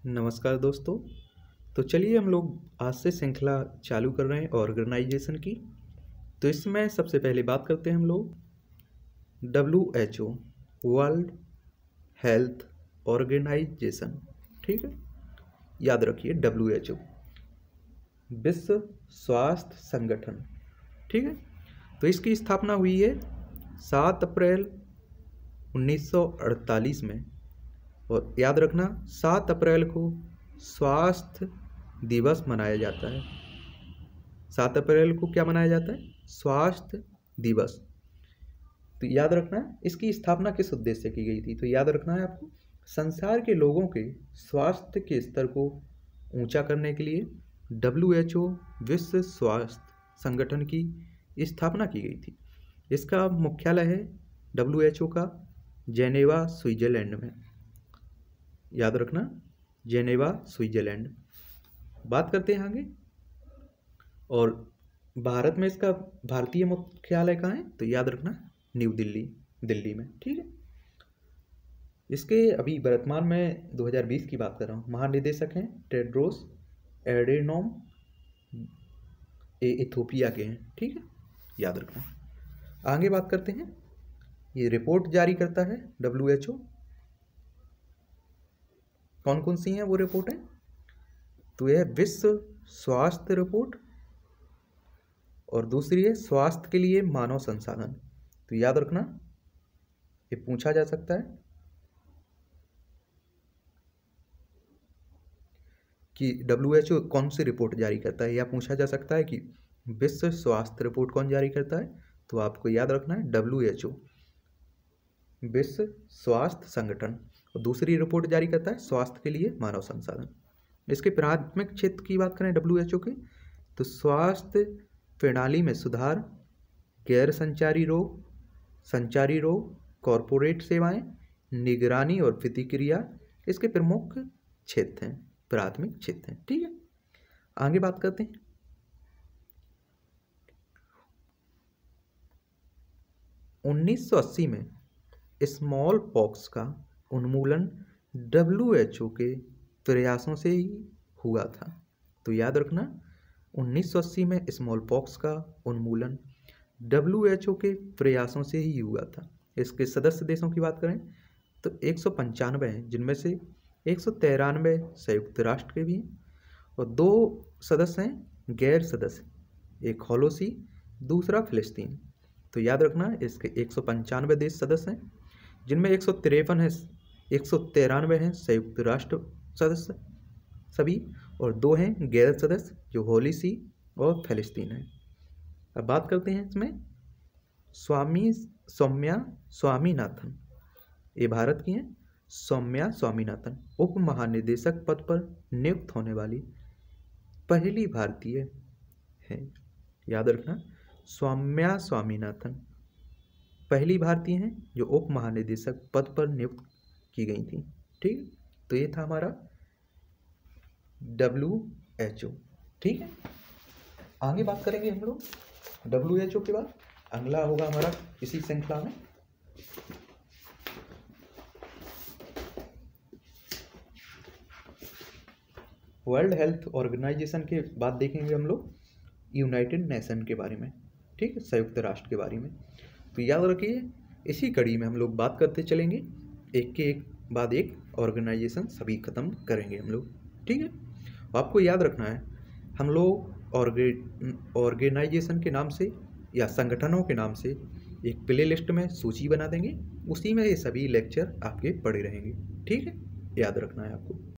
नमस्कार दोस्तों। तो चलिए हम लोग आज से श्रृंखला चालू कर रहे हैं ऑर्गेनाइजेशन की। तो इसमें सबसे पहले बात करते हैं हम लोग WHO, वर्ल्ड हेल्थ ऑर्गेनाइजेशन। ठीक है, याद रखिए WHO, विश्व स्वास्थ्य संगठन। ठीक है, तो इसकी स्थापना हुई है 7 अप्रैल 1948 में। और याद रखना 7 अप्रैल को स्वास्थ्य दिवस मनाया जाता है। 7 अप्रैल को क्या मनाया जाता है? स्वास्थ्य दिवस। तो याद रखना इसकी स्थापना किस उद्देश्य से की गई थी। तो याद रखना है आपको, संसार के लोगों के स्वास्थ्य के स्तर को ऊंचा करने के लिए WHO, विश्व स्वास्थ्य संगठन की स्थापना की गई थी। इसका मुख्यालय है WHO का जेनेवा, स्विट्जरलैंड में। याद रखना, जेनेवा, स्विट्जरलैंड। बात करते हैं आगे। और भारत में इसका भारतीय मुख्यालय कहाँ है? तो याद रखना न्यू दिल्ली, दिल्ली में। ठीक है, इसके अभी वर्तमान में 2020 की बात कर रहा हूँ। महानिदेशक हैं टेड्रोस एडेनोम, इथोपिया के हैं। ठीक है, याद रखना। आगे बात करते हैं। ये रिपोर्ट जारी करता है WHO। कौन कौन सी हैं वो रिपोर्ट है? तो यह विश्व स्वास्थ्य रिपोर्ट, और दूसरी है स्वास्थ्य के लिए मानव संसाधन। तो याद रखना, ये पूछा जा सकता है कि WHO कौन सी रिपोर्ट जारी करता है, या पूछा जा सकता है कि विश्व स्वास्थ्य रिपोर्ट कौन जारी करता है। तो आपको याद रखना है WHO, विश्व स्वास्थ्य संगठन। और दूसरी रिपोर्ट जारी करता है स्वास्थ्य के लिए मानव संसाधन। इसके प्राथमिक क्षेत्र की बात करें WHO के, तो स्वास्थ्य प्रणाली में सुधार, गैर संचारी रोग, कॉरपोरेट सेवाएं, निगरानी और प्रतिक्रिया इसके प्रमुख क्षेत्र हैं, प्राथमिक क्षेत्र हैं। ठीक है, आगे बात करते हैं। उन्नीस 1980 में स्मॉल पॉक्स का उन्मूलन WHO के प्रयासों से ही हुआ था। तो याद रखना, 1980 में स्मॉल पॉक्स का उन्मूलन WHO के प्रयासों से ही हुआ था। इसके सदस्य देशों की बात करें तो 195 हैं, जिनमें से 193 संयुक्त राष्ट्र के भी हैं और 2 सदस्य हैं गैर सदस्य, एक हॉलोसी, दूसरा फिलिस्तीन। तो याद रखना, इसके 195 देश सदस्य हैं, जिनमें 193 हैं संयुक्त राष्ट्र सदस्य सभी, और 2 हैं गैर सदस्य जो हॉलोसी और फिलिस्तीन है। अब बात करते हैं इसमें सौम्या स्वामीनाथन, ये भारत की हैं। सौम्या स्वामीनाथन उप महानिदेशक पद पर नियुक्त होने वाली पहली भारतीय है। याद रखना, सौम्या स्वामीनाथन पहली भारतीय हैं जो उप महानिदेशक पद पर नियुक्त की गई थी। ठीक, तो ये था हमारा WHO। ठीक है, आगे बात करेंगे हम लोग WHO के बाद। अगला होगा हमारा इसी श्रृंखला में वर्ल्ड हेल्थ ऑर्गेनाइजेशन के बाद देखेंगे हम लोग यूनाइटेड नेशन के बारे में। ठीक है, संयुक्त राष्ट्र के बारे में। तो याद रखिए, इसी कड़ी में हम लोग बात करते चलेंगे, एक के एक बाद एक ऑर्गेनाइजेशन सभी खत्म करेंगे हम लोग। ठीक है, आपको याद रखना है, हम लोग ऑर्गेनाइजेशन के नाम से या संगठनों के नाम से एक प्ले लिस्ट में सूची बना देंगे, उसी में ये सभी लेक्चर आपके पड़े रहेंगे। ठीक है, याद रखना है आपको।